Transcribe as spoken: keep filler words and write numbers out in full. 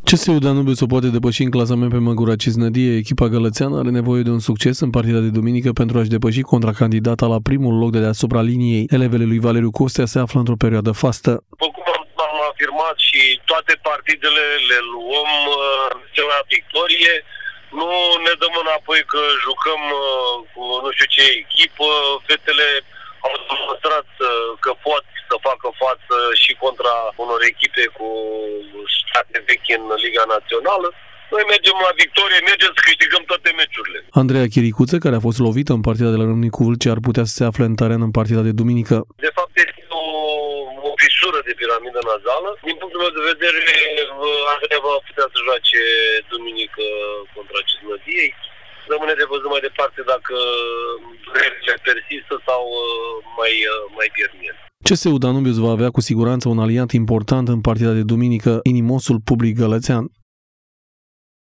C S U Danubiu se poate depăși în clasament pe Măgura Cisnădie. Echipa gălățeană are nevoie de un succes în partida de duminică pentru a-și depăși contracandidata la primul loc de deasupra liniei. Elevele lui Valeriu Costea se află într-o perioadă fastă. După cum am afirmat, și toate partidele le luăm uh, la victorie. Nu ne dăm înapoi că jucăm uh, cu nu știu ce echipă. Fetele au demonstrat uh, că pot să facă față și contra unor echipe cu state vechi în Liga Națională. Noi mergem la victorie, mergem să câștigăm toate meciurile. Andreea Chiricuță, care a fost lovită în partida de la Râmnicu Vâlcea, ar putea să se afle în teren în partida de duminică. De fapt, este o, o fisură de piramidă nazală. Din punctul meu de vedere, Andreea va putea să joace duminică contra Cisnădiei. Rămâne de văzut mai departe dacă durerile persistă sau mai, mai pierd el. C S U Danubiu va avea cu siguranță un aliat important în partida de duminică, inimosul public gălățean.